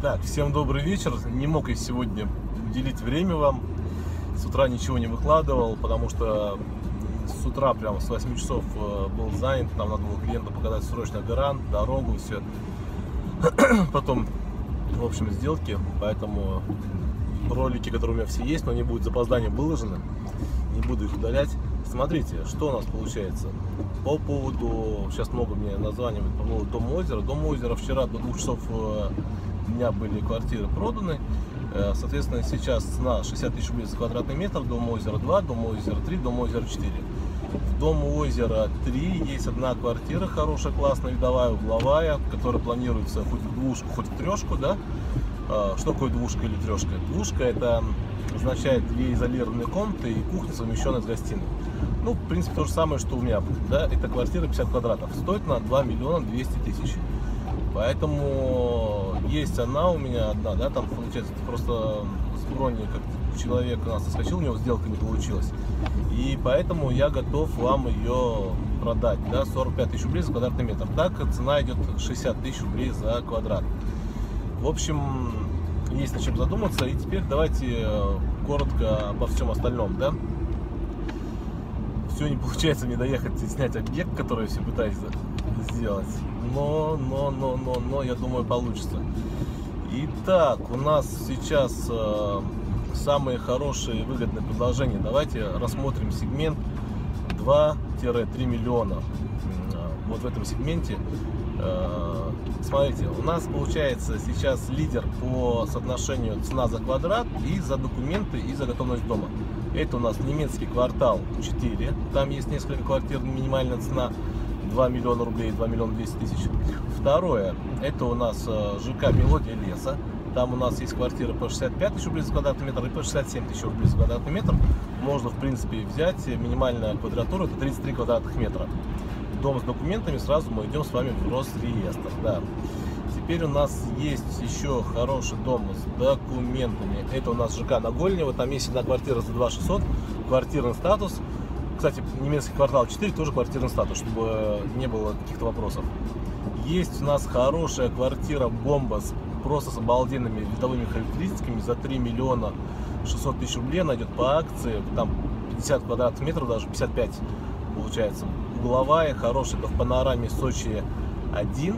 Так, всем добрый вечер. Не мог я сегодня уделить время вам. С утра ничего не выкладывал, потому что с утра прямо с 8 часов был занят. Там надо было клиенту показать срочно гарант, дорогу, все. Потом, в общем, сделки. Поэтому ролики, которые у меня все есть, но они будут с запозданием выложены. Не буду их удалять. Смотрите, что у нас получается. По поводу, сейчас много мне названивают по поводу Дома озера. Дом озера вчера до 2 часов дня были квартиры проданы. Соответственно, сейчас цена 60 тысяч рублей за квадратный метр. Дом озера 2, Дом озера 3, Дом озера 4. В Дом озера 3 есть одна квартира хорошая, классная, видовая, угловая, которая планируется хоть в двушку, хоть в трешку, да? Что такое двушка или трешка? Двушка — это означает 2 изолированные комнаты и кухня, совмещенная с гостиной. Ну, в принципе, то же самое, что у меня будет, да? Это квартира 50 квадратов, стоит на 2 миллиона 200 тысяч. Поэтому есть она у меня одна, да, там получается просто с брони, как человек у нас соскочил, у него сделка не получилась. И поэтому я готов вам ее продать, да, 45 тысяч рублей за квадратный метр. Так цена идет 60 тысяч рублей за квадрат. В общем, есть над чем задуматься. И теперь давайте коротко обо всем остальном, да. Все не получается мне доехать и снять объект, который я все пытаюсь сделать. Но, я думаю, получится. Итак, у нас сейчас самые хорошие выгодные предложения. Давайте рассмотрим сегмент 2-3 миллиона. Вот в этом сегменте. Смотрите, у нас получается сейчас лидер по соотношению цена за квадрат и за документы, и за готовность дома. Это у нас немецкий квартал 4. Там есть несколько квартир, минимальная цена 2 миллиона рублей, 2 миллиона 200 тысяч. Второе, это у нас ЖК Мелодия Леса. Там у нас есть квартиры по 65 тысяч рублей за квадратный метр и по 67 тысяч рублей за квадратный метр. Можно, в принципе, взять. Минимальная квадратура — это 33 квадратных метра. Дом с документами, сразу мы идем с вами в Росреестр. Да. Теперь у нас есть еще хороший дом с документами. Это у нас ЖК Нагольнево. Там есть одна квартира за 2 600, квартирный статус. Кстати, немецкий квартал 4 тоже квартирный статус, чтобы не было каких-то вопросов. Есть у нас хорошая квартира бомба просто с обалденными видовыми характеристиками за 3 миллиона 600 тысяч рублей. Она идет по акции, там 50 квадратных метров, даже 55 получается. Угловая, хорошая, это в панораме Сочи 1.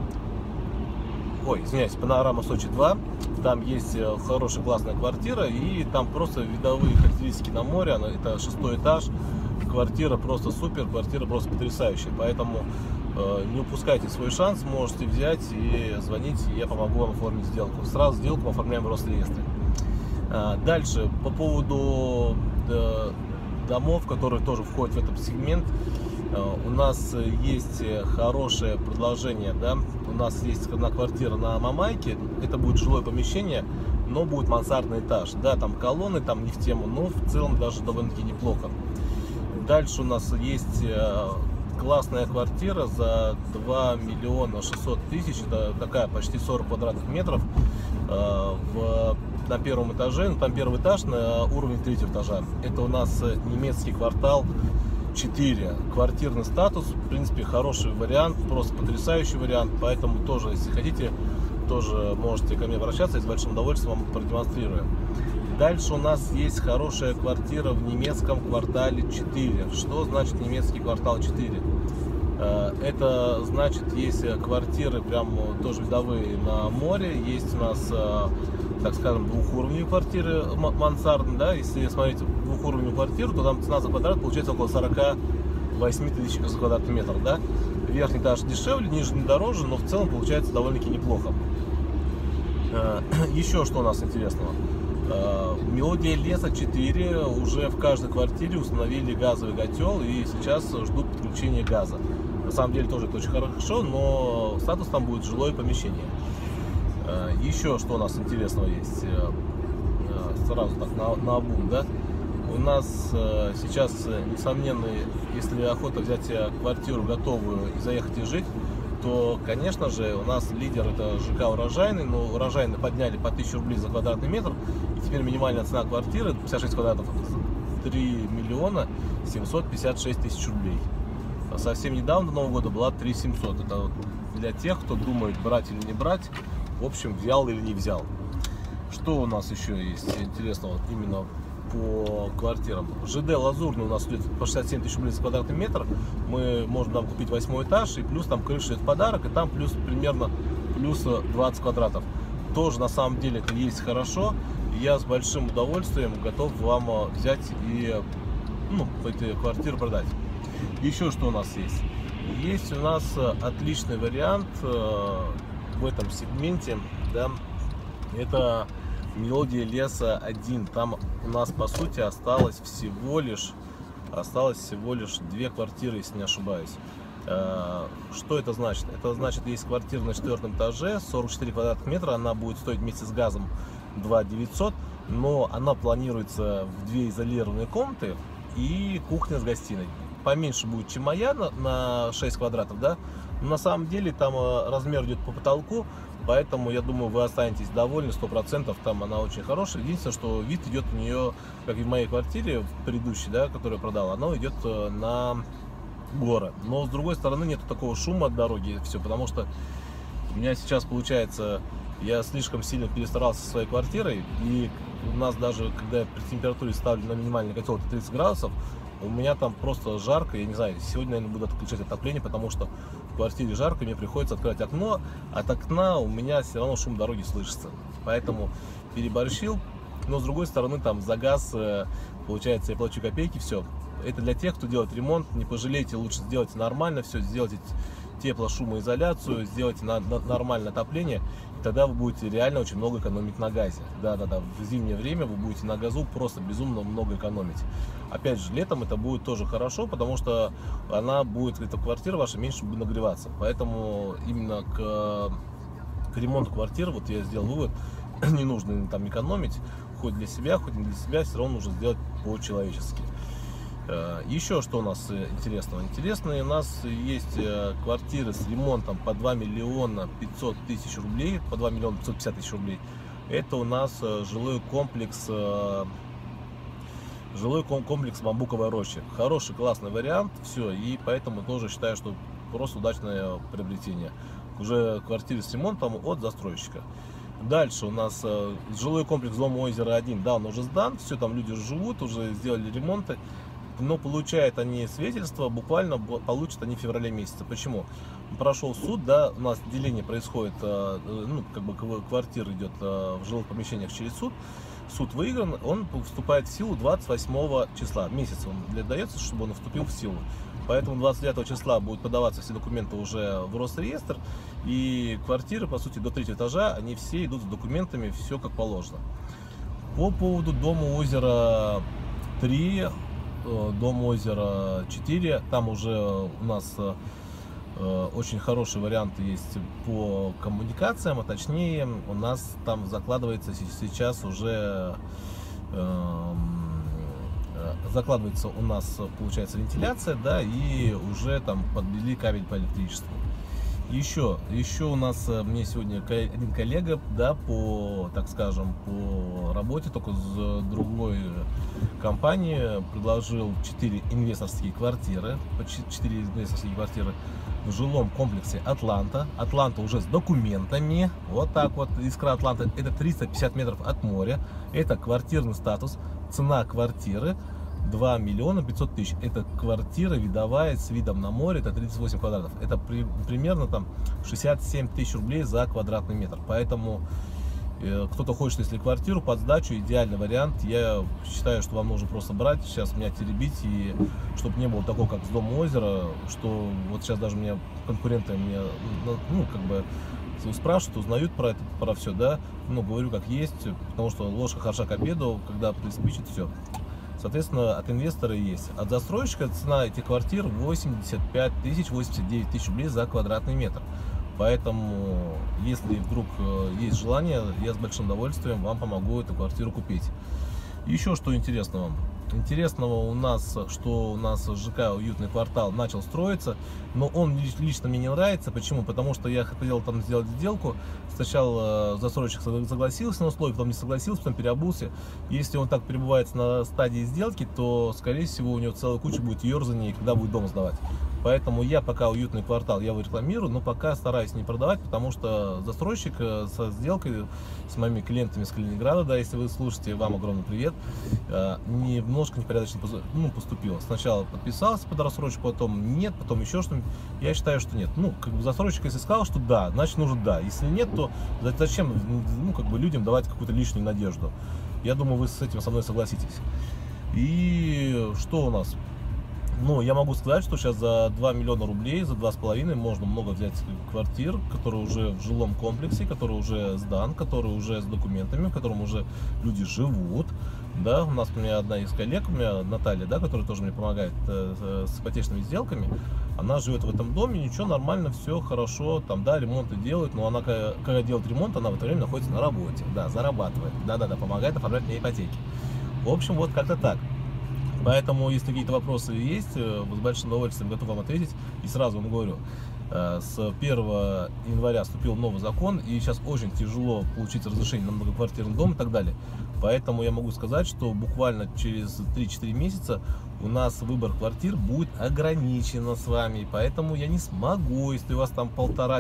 Ой, извиняюсь, панорама Сочи 2. Там есть хорошая классная квартира, и там просто видовые характеристики на море. Это 6-й этаж. Квартира просто супер, квартира просто потрясающая. Поэтому не упускайте свой шанс, можете взять и звонить, и я помогу вам оформить сделку. Сразу сделку мы оформляем в Росреестре. Дальше, по поводу домов, которые тоже входят в этот сегмент. У нас есть хорошее предложение, да. У нас есть одна квартира на Мамайке. Это будет жилое помещение, но будет мансардный этаж. Да, там колонны, там не в тему, но в целом даже довольно-таки неплохо. Дальше у нас есть классная квартира за 2 миллиона 600 тысяч. Это такая почти 40 квадратных метров на первом этаже. Ну, там первый этаж на уровне 3-го этажа. Это у нас немецкий квартал 4. Квартирный статус, в принципе, хороший вариант, просто потрясающий вариант. Поэтому тоже, если хотите, тоже можете ко мне обращаться, и с большим удовольствием вам продемонстрирую. Дальше у нас есть хорошая квартира в немецком квартале 4. Что значит немецкий квартал 4? Это значит, есть квартиры прям тоже видовые на море. Есть у нас, так скажем, двухуровневые квартиры мансардные, да. Если смотреть двухуровневую квартиру, то там цена за квадрат получается около 48 тысяч за квадратный метр, да. Верхний этаж дешевле, нижний дороже, но в целом получается довольно-таки неплохо. Еще что у нас интересного? Мелодия Леса 4 уже в каждой квартире установили газовый котел и сейчас ждут подключения газа. На самом деле тоже это очень хорошо, но статус там будет жилое помещение. Еще что у нас интересного есть, сразу так на обум, да. У нас сейчас, несомненно, если охота взять квартиру готовую и заехать и жить, то, конечно же, у нас лидер — это ЖК Урожайный. Но Урожайный подняли по 1000 рублей за квадратный метр. И теперь минимальная цена квартиры 56 квадратов — 3 миллиона 756 тысяч рублей. Совсем недавно, до Нового года, была 3700. Это вот для тех, кто думает, брать или не брать. в общем, взял или не взял. Что у нас еще есть интересного именно по квартирам? ЖД Лазурный у нас стоит по 67 тысяч рублей за квадратный метр. Мы можем там купить 8 этаж, и плюс там крыша это подарок, и там плюс примерно плюс 20 квадратов. Тоже на самом деле это есть хорошо. Я с большим удовольствием готов вам взять и эти квартиры продать. Еще что у нас есть? Есть у нас отличный вариант в этом сегменте, да, это Мелодия Леса 1. Там у нас по сути осталось всего лишь 2 квартиры, если не ошибаюсь. Что это значит? Это значит, есть квартира на 4-м этаже, 44 квадратных метра, она будет стоить вместе с газом 2 900, но она планируется в 2 изолированные комнаты и кухня с гостиной. Поменьше будет, чем моя, на 6 квадратов, да, но на самом деле там размер идет по потолку, поэтому я думаю, вы останетесь довольны 100%, там она очень хорошая. Единственное, что вид идет у нее, как и в моей квартире предыдущей, да, которую я продал, она идет на горы, но с другой стороны нету такого шума от дороги, все, потому что у меня сейчас получается, я слишком сильно перестарался со своей квартирой, и у нас даже, когда я при температуре ставлю на минимальный котел, это 30 градусов, у меня там просто жарко, я не знаю, сегодня, наверное, буду отключать отопление, потому что в квартире жарко, мне приходится открывать окно, от окна у меня все равно шум дороги слышится, поэтому переборщил, но с другой стороны, там за газ, получается, я плачу копейки, все. Это для тех, кто делает ремонт, не пожалейте, лучше сделайте нормально все, сделайте тепло-шумоизоляцию, сделайте нормальное отопление, и тогда вы будете реально очень много экономить на газе. Да-да-да, в зимнее время вы будете на газу просто безумно много экономить. Опять же, летом это будет тоже хорошо, потому что эта квартира ваша меньше будет нагреваться. Поэтому именно к ремонту квартиры, вот я сделал вывод, не нужно там экономить, хоть для себя, хоть не для себя, все равно нужно сделать по-человечески. Еще что у нас интересного? Интересные у нас есть квартиры с ремонтом по 2 миллиона 500 тысяч рублей, по 2 миллиона 550 тысяч рублей. Это у нас жилой комплекс Бамбуковая роща. Хороший, классный вариант, все, и поэтому тоже считаю, что просто удачное приобретение. Уже квартиры с ремонтом от застройщика. Дальше у нас жилой комплекс Дом Озера 1, да, он уже сдан, все, там люди живут, уже сделали ремонты. Но получают они свидетельство, буквально получат они в феврале месяце. Почему? Прошел суд, да, у нас деление происходит, квартира идет в жилых помещениях через суд. Суд выигран, он вступает в силу 28 числа, месяц он дается, чтобы он вступил в силу. Поэтому 29 числа будут подаваться все документы уже в Росреестр, и квартиры, по сути, до 3-го этажа, они все идут с документами, все как положено. По поводу Дома Озера 3, Дом Озера 4, там уже у нас очень хорошие варианты есть по коммуникациям, а точнее у нас там закладывается сейчас уже у нас, получается, вентиляция, да, и уже там подвели кабель по электричеству. Еще у нас, мне сегодня один коллега, да, так скажем, по работе, только с другой компании, предложил 4 инвесторские квартиры, в жилом комплексе Атланта. Атланта уже с документами, вот так вот, Искра Атланта, это 350 метров от моря, это квартирный статус, цена квартиры 2 миллиона 500 тысяч. Это квартира видовая с видом на море, это 38 квадратов. Это примерно там 67 тысяч рублей за квадратный метр. Поэтому кто-то хочет, если квартиру под сдачу, идеальный вариант. Я считаю, что вам нужно просто брать, сейчас меня теребить, и чтобы не было такого, как с Дома Озера, что вот сейчас даже меня конкуренты спрашивают, узнают про все, да, говорю как есть, потому что ложка хороша к обеду, когда приспичит, все. Соответственно, от инвестора есть. От застройщика цена этих квартир 85 тысяч, 89 тысяч рублей за квадратный метр. Поэтому, если вдруг есть желание, я с большим удовольствием вам помогу эту квартиру купить. Еще что интересного? Интересного у нас, что у нас ЖК «Уютный квартал» начал строиться, но он лично мне не нравится. Почему? Потому что я хотел там сделать сделку. Сначала застройщик согласился на условия, потом не согласился, потом переобулся. Если он так перебывает на стадии сделки, то, скорее всего, у него целая куча будет ерзаний, когда будет дом сдавать. Поэтому я пока уютный квартал я его рекламирую, но пока стараюсь не продавать, потому что застройщик со сделкой с моими клиентами с Калининграда, да, если вы слушаете, вам огромный привет, немножко непорядочно поступил. Сначала подписался под рассрочку, потом нет, потом еще что-нибудь. Я считаю, что нет. Ну, как бы застройщик, если сказал, что да, значит нужно да. Если нет, то зачем, ну, как бы людям давать какую-то лишнюю надежду? Я думаю, вы с этим со мной согласитесь. И что у нас? Ну, я могу сказать, что сейчас за 2 миллиона рублей, за 2,5 можно много взять квартир, которые уже в жилом комплексе, который уже сдан, который уже с документами, в котором уже люди живут. Да, у меня одна из коллег, у меня Наталья, да, которая тоже мне помогает с ипотечными сделками, она живет в этом доме, ничего, нормально, все хорошо, там, да, ремонты делают, но она, когда делает ремонт, она в это время находится на работе, да, зарабатывает, да-да-да, помогает оформлять мне ипотеки. В общем, вот как-то так. Поэтому, если какие-то вопросы есть, с большим удовольствием готов вам ответить. И сразу вам говорю, с 1 января вступил новый закон, и сейчас очень тяжело получить разрешение на многоквартирный дом и так далее. Поэтому я могу сказать, что буквально через 3-4 месяца у нас выбор квартир будет ограничен с вами. Поэтому я не смогу, если у вас там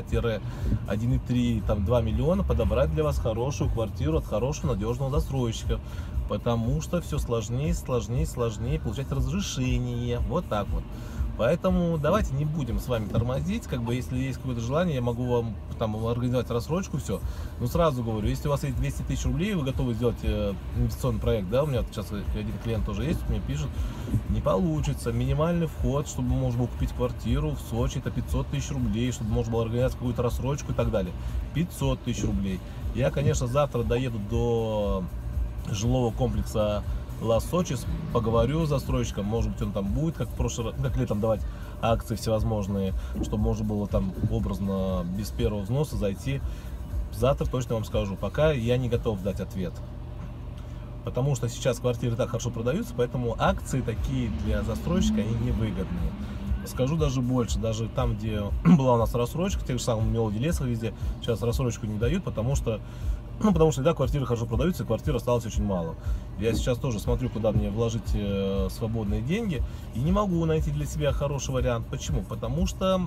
1,5-1,3, там 2 миллиона, подобрать для вас хорошую квартиру от хорошего надежного застройщика. Потому что все сложнее получать разрешение. Вот так вот. Поэтому давайте не будем с вами тормозить. Как бы, если есть какое-то желание, я могу вам там организовать рассрочку, все. Но сразу говорю, если у вас есть 200 тысяч рублей, вы готовы сделать инвестиционный проект, да, у меня сейчас один клиент тоже есть, мне пишет, не получится. Минимальный вход, чтобы можно было купить квартиру в Сочи, это 500 тысяч рублей, чтобы можно было организовать какую-то рассрочку и так далее. 500 тысяч рублей. Я, конечно, завтра доеду до жилого комплекса Ла-Сочис, поговорю с застройщиком, может быть он там будет, как в прошлый раз, как летом, давать акции всевозможные, чтобы можно было там образно без первого взноса зайти. Завтра точно вам скажу, пока я не готов дать ответ, потому что сейчас квартиры так хорошо продаются, поэтому акции такие для застройщика, они невыгодные. Скажу даже больше, даже там, где была у нас рассрочка, в тех же самых Мелоди Лесах везде, сейчас рассрочку не дают, потому что да, квартиры хорошо продаются, и квартир осталось очень мало. Я сейчас тоже смотрю, куда мне вложить свободные деньги, и не могу найти для себя хороший вариант. Почему? Потому что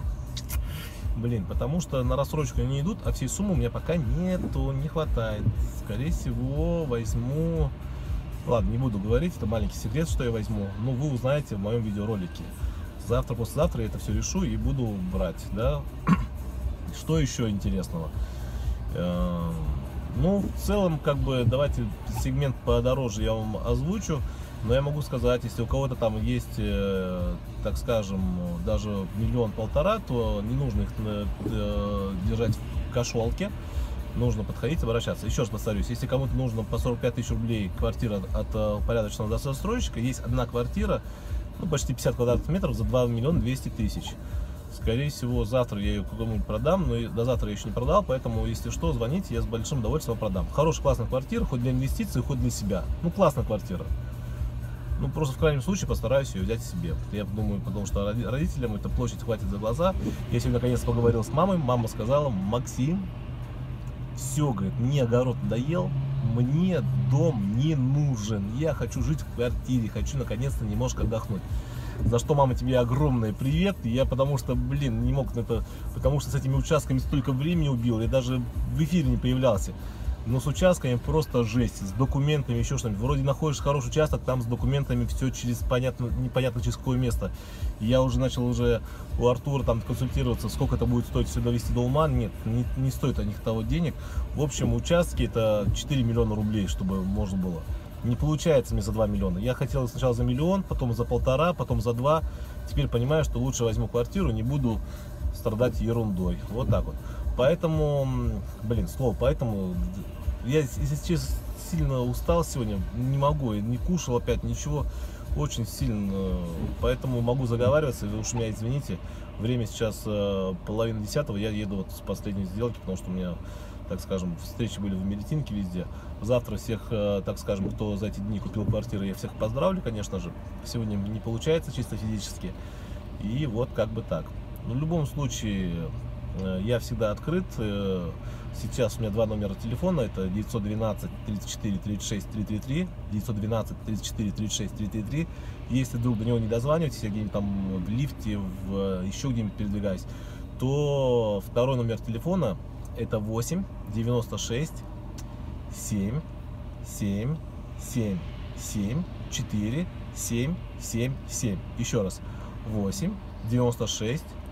на рассрочку они идут, а всей суммы у меня пока нету, не хватает. Скорее всего, возьму... Ладно, не буду говорить, это маленький секрет, что я возьму, но вы узнаете в моем видеоролике. Завтра, послезавтра я это все решу и буду брать, да. Что еще интересного? Ну, в целом, как бы, давайте сегмент подороже я вам озвучу, но я могу сказать, если у кого-то там есть, так скажем, даже 1,5 миллиона, то не нужно их держать в кошелке, нужно подходить, обращаться. Еще раз повторюсь, если кому-то нужно по 45 тысяч рублей квартира от порядочного застройщика, есть одна квартира, ну, почти 50 квадратных метров за 2 миллиона 200 тысяч. Скорее всего, завтра я ее кому-нибудь продам, но до завтра я еще не продал, поэтому, если что, звоните, я с большим удовольствием вам продам. Хорошая, классная квартира, хоть для инвестиций, хоть для себя. Ну, классная квартира. Ну, просто в крайнем случае постараюсь ее взять себе. Я думаю, потому что родителям эта площадь хватит за глаза. Я сегодня наконец поговорил с мамой, мама сказала: Максим, все, говорит, мне огород надоел, мне дом не нужен, я хочу жить в квартире, хочу наконец-то немножко отдохнуть. За что, мама, тебе огромный привет. Я потому что, не мог на это, потому что с этими участками столько времени убил, я даже в эфире не появлялся. Но с участками просто жесть, с документами, еще что-нибудь. Вроде находишь хороший участок, там с документами все через непонятно через какое место. Я уже начал у Артура там консультироваться, сколько это будет стоить все довести до ума. Нет, не стоит о них того денег. В общем, участки это 4 миллиона рублей, чтобы можно было. Не получается мне за 2 миллиона. Я хотел сначала за 1 миллион, потом за 1,5, потом за 2. Теперь понимаю, что лучше возьму квартиру, не буду страдать ерундой. Вот так вот. Поэтому, поэтому я, если честно, сильно устал сегодня, не могу, не кушал опять, ничего, очень сильно, поэтому могу заговариваться, вы уж меня извините, время сейчас 9:30, я еду вот с последней сделки, потому что у меня, так скажем, встречи были в Меретинке везде. Завтра всех, так скажем, кто за эти дни купил квартиры, я всех поздравлю, конечно же. Сегодня не получается чисто физически, и вот как бы так. Но в любом случае, Я всегда открыт. Сейчас у меня два номера телефона. Это 912 34 36 333, 912 34 36 333. Если вдруг до него не дозваниваетесь, я где-нибудь там в лифте, еще где-нибудь передвигаюсь, то второй номер телефона это 8 96 7 7 7 7 4 7 7 7. Еще раз. 8 96